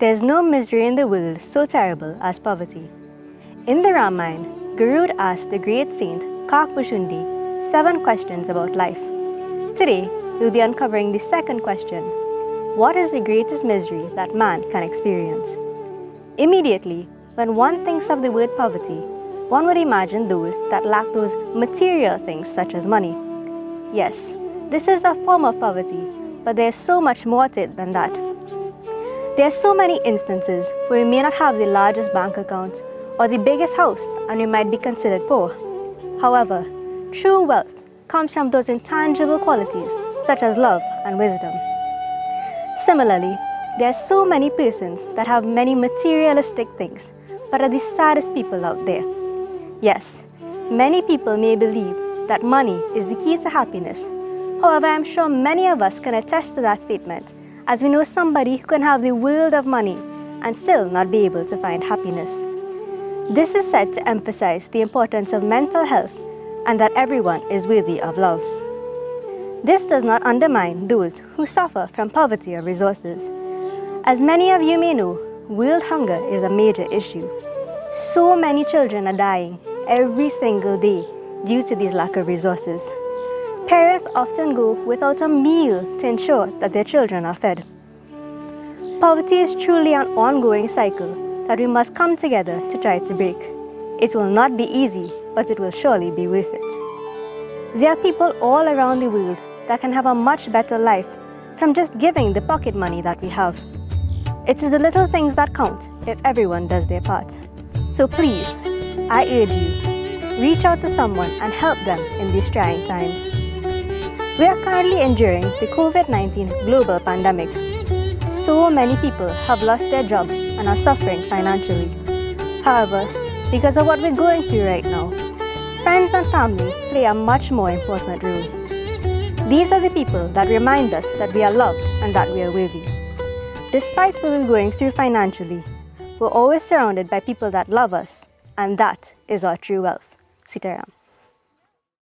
There's no misery in the world so terrible as poverty. In the Ramayana, Garud asked the great saint Kakbashundi 7 questions about life. Today, we'll be uncovering the second question. What is the greatest misery that man can experience? Immediately, when one thinks of the word poverty, one would imagine those that lack those material things such as money. Yes, this is a form of poverty, but there's so much more to it than that. There are so many instances where we may not have the largest bank account or the biggest house and we might be considered poor. However, true wealth comes from those intangible qualities such as love and wisdom. Similarly, there are so many persons that have many materialistic things but are the saddest people out there. Yes, many people may believe that money is the key to happiness. However, I'm sure many of us can attest to that statement, as we know somebody who can have the world of money and still not be able to find happiness. This is said to emphasize the importance of mental health and that everyone is worthy of love. This does not undermine those who suffer from poverty of resources. As many of you may know, world hunger is a major issue. So many children are dying every single day due to this lack of resources. Parents often go without a meal to ensure that their children are fed. Poverty is truly an ongoing cycle that we must come together to try to break. It will not be easy, but it will surely be worth it. There are people all around the world that can have a much better life from just giving the pocket money that we have. It is the little things that count if everyone does their part. So please, I urge you, reach out to someone and help them in these trying times. We are currently enduring the COVID-19 global pandemic. So many people have lost their jobs and are suffering financially. However, because of what we're going through right now, friends and family play a much more important role. These are the people that remind us that we are loved and that we are worthy. Despite what we're going through financially, we're always surrounded by people that love us, and that is our true wealth. Sitaram.